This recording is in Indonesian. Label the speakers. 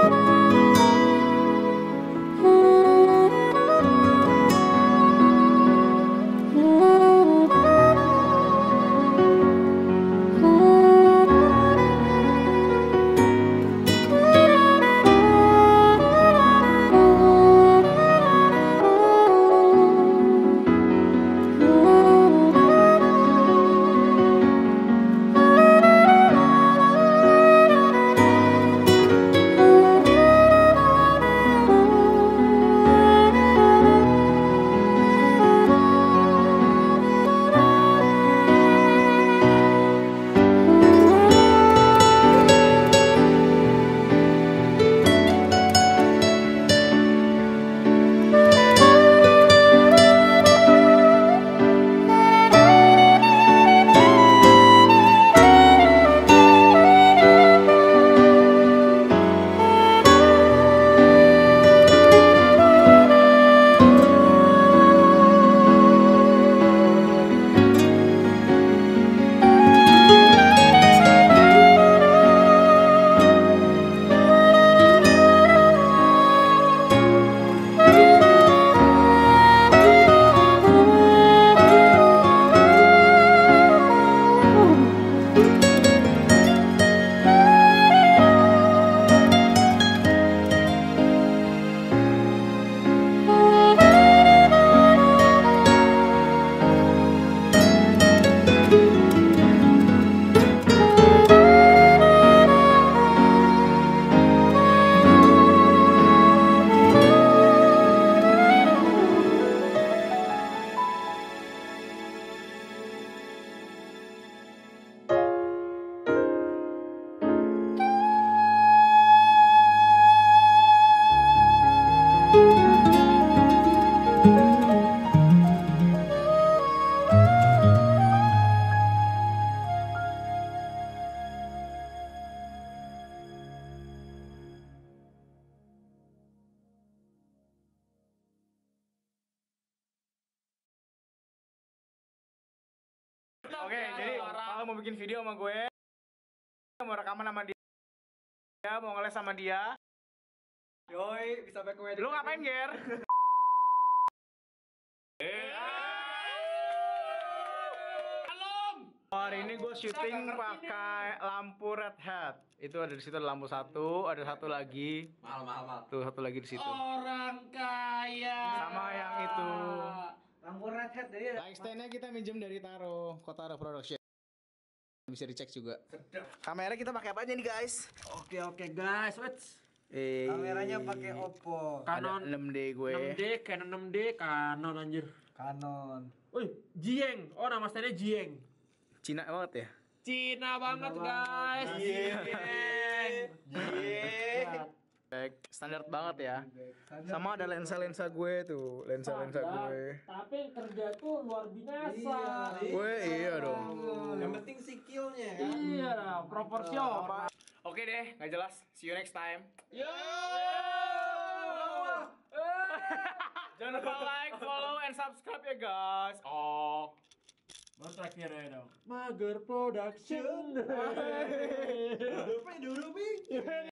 Speaker 1: Oke, jadi kalau mau bikin video sama gue, mau rekaman sama dia, mau ngeles sama dia,
Speaker 2: Yoi, bisa pakai wedding.
Speaker 1: lu ngapain, Ger? Hari ini gue syuting pakai lampu red hat. Itu ada di situ, ada lampu satu, ada satu lagi.
Speaker 2: Mahal.
Speaker 1: Tuh satu lagi di situ.
Speaker 3: Orang kaya.
Speaker 1: Sama yang itu.
Speaker 2: Lampu red hat jadi
Speaker 1: Light stand-nya kita minjem dari Kotaro Production. Bisa dicek juga. Kamera kita pakai apa aja nih, guys?
Speaker 3: Oke guys, wait.
Speaker 2: kameranya pakai Oppo.
Speaker 3: Canon
Speaker 1: 6D gue.
Speaker 3: 6D, Canon 6D, Canon anjir.
Speaker 2: Canon.
Speaker 3: Wih, Jieng. Oh, nama standnya Jieng.
Speaker 1: Cina banget ya?
Speaker 3: Cina banget guys.
Speaker 2: Jieng.
Speaker 1: Standar banget ya. Sama ada lensa-lensa gue tuh, lensa-lensa gue.
Speaker 3: Tapi kerja tuh luar biasa.
Speaker 1: Weh, iya dong.
Speaker 2: Yang penting skillnya kan.
Speaker 3: Iya, proporsional.
Speaker 1: Oke deh, nggak jelas. See you next time.
Speaker 3: Yo.
Speaker 1: Jangan lupa like, follow, and subscribe ya guys. Oh.
Speaker 3: Baru terakhir ya dong. Mager Production.
Speaker 2: Dulu,